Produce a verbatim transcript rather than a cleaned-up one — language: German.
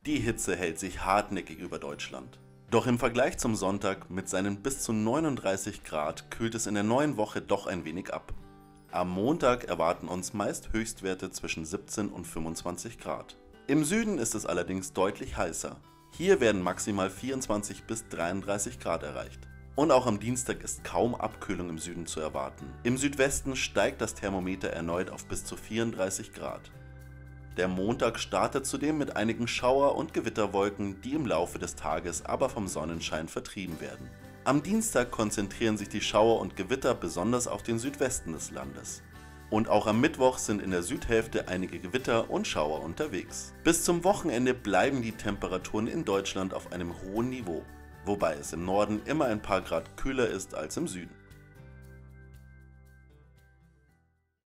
Die Hitze hält sich hartnäckig über Deutschland. Doch im Vergleich zum Sonntag mit seinen bis zu neununddreißig Grad kühlt es in der neuen Woche doch ein wenig ab. Am Montag erwarten uns meist Höchstwerte zwischen siebzehn und fünfundzwanzig Grad. Im Süden ist es allerdings deutlich heißer. Hier werden maximal vierundzwanzig bis dreiunddreißig Grad erreicht. Und auch am Dienstag ist kaum Abkühlung im Süden zu erwarten. Im Südwesten steigt das Thermometer erneut auf bis zu vierunddreißig Grad. Der Montag startet zudem mit einigen Schauer- und Gewitterwolken, die im Laufe des Tages aber vom Sonnenschein vertrieben werden. Am Dienstag konzentrieren sich die Schauer und Gewitter besonders auf den Südwesten des Landes. Und auch am Mittwoch sind in der Südhälfte einige Gewitter und Schauer unterwegs. Bis zum Wochenende bleiben die Temperaturen in Deutschland auf einem hohen Niveau, wobei es im Norden immer ein paar Grad kühler ist als im Süden.